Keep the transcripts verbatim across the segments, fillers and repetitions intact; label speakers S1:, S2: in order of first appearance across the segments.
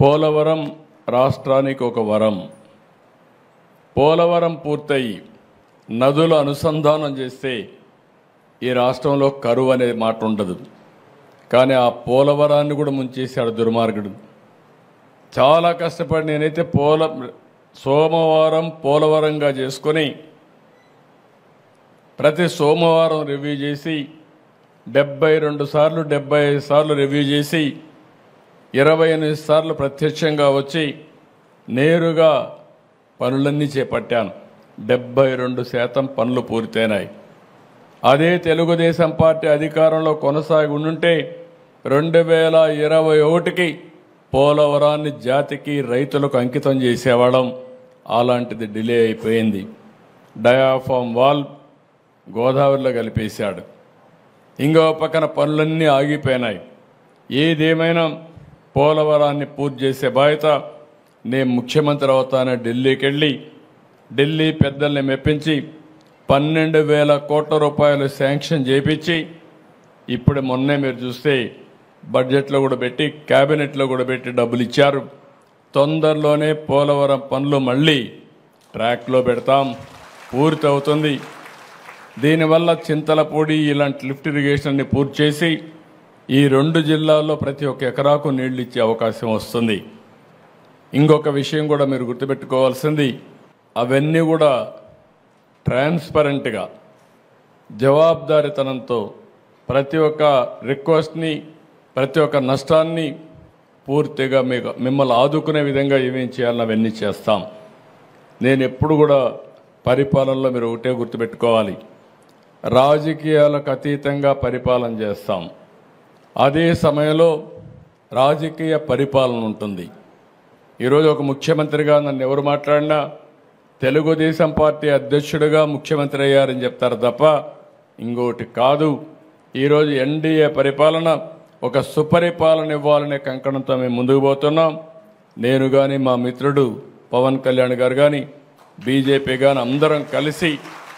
S1: పోలవరం రాష్ట్రానికి ఒక వరం. పోలవరం పూర్తయి నదుల అనుసంధానం చేస్తే ఈ రాష్ట్రంలో కరువు అనే మాట ఉండదు. కానీ ఆ పోలవరాన్ని కూడా ముంచేశాడు దుర్మార్గుడు. చాలా కష్టపడి నేనైతే పోల సోమవారం పోలవరంగా చేసుకొని ప్రతి సోమవారం రివ్యూ చేసి డెబ్బై రెండు సార్లు డెబ్బై ఐదు సార్లు రివ్యూ చేసి ఇరవై ఎనిమిది సార్లు ప్రత్యక్షంగా వచ్చి నేరుగా పనులన్నీ చేపట్టాను. డెబ్బై రెండు శాతం పనులు పూర్తయినాయి. అదే తెలుగుదేశం పార్టీ అధికారంలో కొనసాగి ఉండుంటే రెండు వేల ఇరవై ఒకటికి పోలవరాన్ని జాతికి రైతులకు అంకితం చేసేవాళ్ళం. అలాంటిది డిలే అయిపోయింది. డయాఫామ్ వాల్ గోదావరిలో కలిపేశాడు. ఇంకో పక్కన పనులన్నీ ఆగిపోయినాయి. ఏదేమైనా పోలవరాన్ని పూర్తి చేసే బాధ్యత నేను ముఖ్యమంత్రి అవుతానని ఢిల్లీకి వెళ్ళి ఢిల్లీ పెద్దల్ని మెప్పించి పన్నెండు వేల కోట్ల రూపాయలు శాంక్షన్ చేయించి ఇప్పుడు మొన్నే మీరు చూస్తే బడ్జెట్లో కూడా పెట్టి క్యాబినెట్లో కూడా పెట్టి డబ్బులు ఇచ్చారు. తొందరలోనే పోలవరం పనులు మళ్ళీ ట్రాక్లో పెడతాం, పూర్తి అవుతుంది. దీనివల్ల చింతలపూడి ఇలాంటి లిఫ్ట్ ఇరిగేషన్ని పూర్తి చేసి ఈ రెండు జిల్లాల్లో ప్రతి ఒక్క ఎకరాకు నీళ్లు ఇచ్చే అవకాశం వస్తుంది. ఇంకొక విషయం కూడా మీరు గుర్తుపెట్టుకోవాల్సింది, అవన్నీ కూడా ట్రాన్స్పరెంట్గా జవాబుదారీతనంతో ప్రతి ఒక్క రిక్వెస్ట్ని ప్రతి ఒక్క నష్టాన్ని పూర్తిగా మీకు మిమ్మల్ని ఆదుకునే విధంగా ఏమేం చేయాలని అవన్నీ చేస్తాం. నేను ఎప్పుడు కూడా పరిపాలనలో మీరు ఒకటే గుర్తుపెట్టుకోవాలి, రాజకీయాలకు అతీతంగా పరిపాలన చేస్తాం. అదే సమయంలో రాజకీయ పరిపాలన ఉంటుంది. ఈరోజు ఒక ముఖ్యమంత్రిగా నన్ను ఎవరు మాట్లాడినా తెలుగుదేశం పార్టీ అధ్యక్షుడిగా ముఖ్యమంత్రి అయ్యారని చెప్తారు తప్ప ఇంకోటి కాదు. ఈరోజు ఎన్డీఏ పరిపాలన ఒక సుపరిపాలన ఇవ్వాలనే కంకణంతో మేము ముందుకు పోతున్నాం. నేను కానీ మా మిత్రుడు పవన్ కళ్యాణ్ గారు కానీ బీజేపీ కానీ అందరం కలిసి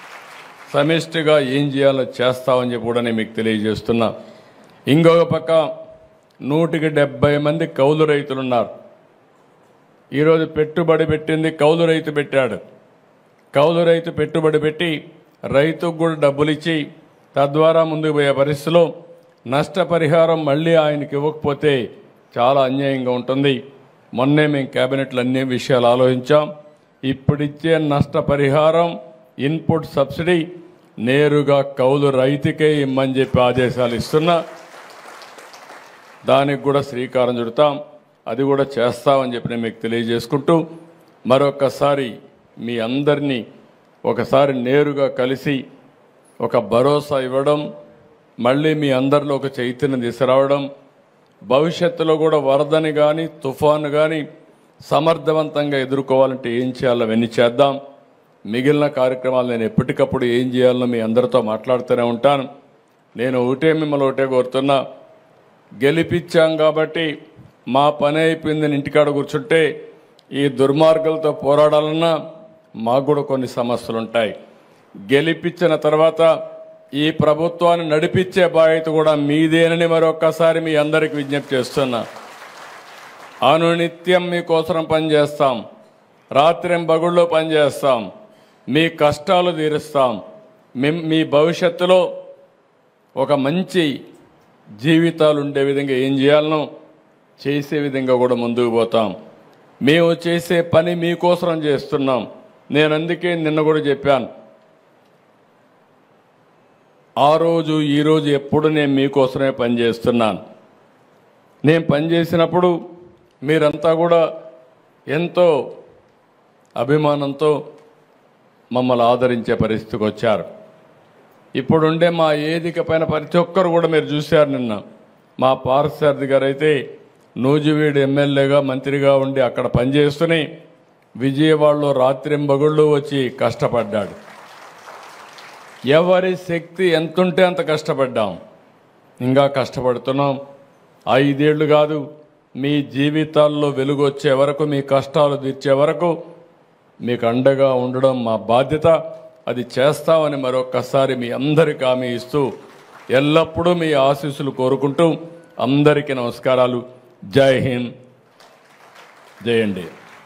S1: సమిష్టిగా ఏం చేయాలో చేస్తామని చెప్పి కూడా నేను మీకు తెలియజేస్తున్నా. ఇంకొక పక్క నూటికి డెబ్బై మంది కౌలు రైతులున్నారు. ఈరోజు పెట్టుబడి పెట్టింది కౌలు రైతు పెట్టాడు. కౌలు రైతు పెట్టుబడి పెట్టి రైతుకు కూడా డబ్బులు ఇచ్చి తద్వారా ముందుకు పోయే పరిస్థితిలో నష్టపరిహారం మళ్ళీ ఆయనకి ఇవ్వకపోతే చాలా అన్యాయంగా ఉంటుంది. మొన్నే మేము క్యాబినెట్లో అన్ని విషయాలు ఆలోచించాం. ఇప్పుడిచ్చే నష్టపరిహారం ఇన్పుట్ సబ్సిడీ నేరుగా కౌలు రైతుకే ఇమ్మని చెప్పి ఆదేశాలు ఇస్తున్నా. దానికి కూడా శ్రీకారం చుడతాం. అది కూడా చేస్తామని చెప్పి నేను మీకు తెలియజేసుకుంటూ మరొకసారి మీ అందరినీ ఒకసారి నేరుగా కలిసి ఒక భరోసా ఇవ్వడం, మళ్ళీ మీ అందరిలో ఒక చైతన్యం తీసుకురావడం, భవిష్యత్తులో కూడా వరదని కానీ తుఫాను కానీ సమర్థవంతంగా ఎదుర్కోవాలంటే ఏం చేయాలో అవన్నీ చేద్దాం. మిగిలిన కార్యక్రమాలు నేను ఎప్పటికప్పుడు ఏం చేయాలో మీ అందరితో మాట్లాడుతూనే ఉంటాను. నేను ఒకటే మిమ్మల్ని ఒకటే కోరుతున్నా, గెలిపించాం కాబట్టి మా పని అయిపోయిందని ఇంటికాడ కూర్చుంటే ఈ దుర్మార్గులతో పోరాడాలన్నా మాకు కూడా కొన్ని సమస్యలు ఉంటాయి. గెలిపించిన తర్వాత ఈ ప్రభుత్వాన్ని నడిపించే బాధ్యత కూడా మీదేనని మరొక్కసారి మీ అందరికి విజ్ఞప్తి చేస్తున్నా. అనునిత్యం మీకోసం పనిచేస్తాం, రాత్రింబగుళ్ళో పనిచేస్తాం, మీ కష్టాలు తీరుస్తాం. మీ భవిష్యత్తులో ఒక మంచి జీవితాలు ఉండే విధంగా ఏం చేయాలనో చేసే విధంగా కూడా ముందుకు పోతాం. మేము చేసే పని మీకోసం చేస్తున్నాం. నేను అందుకే నిన్న కూడా చెప్పాను, ఆ రోజు ఈరోజు ఎప్పుడు నేను మీకోసమే పనిచేస్తున్నాను. నేను పనిచేసినప్పుడు మీరంతా కూడా ఎంతో అభిమానంతో మమ్మల్ని ఆదరించే పరిస్థితికి వచ్చారు. ఇప్పుడుండే మా వేదిక పైన ప్రతి ఒక్కరు కూడా మీరు చూశారు. నిన్న మా పార్థసారథి గారు అయితే నూజివీడు ఎమ్మెల్యేగా మంత్రిగా ఉండి అక్కడ పనిచేస్తూనే విజయవాడలో రాత్రింబగుళ్ళు వచ్చి కష్టపడ్డాడు. ఎవరి శక్తి ఎంతుంటే అంత కష్టపడ్డాం, ఇంకా కష్టపడుతున్నాం. ఐదేళ్లు కాదు, మీ జీవితాల్లో వెలుగు వచ్చే వరకు, మీ కష్టాలు తీర్చే వరకు మీకు అండగా ఉండడం మా బాధ్యత. అది చేస్తామని మరొక్కసారి మీ అందరికీ హామీ ఇస్తూ ఎల్లప్పుడూ మీ ఆశీస్సులు కోరుకుంటూ అందరికీ నమస్కారాలు. జై హింద్. జై ఎన్డీఏ.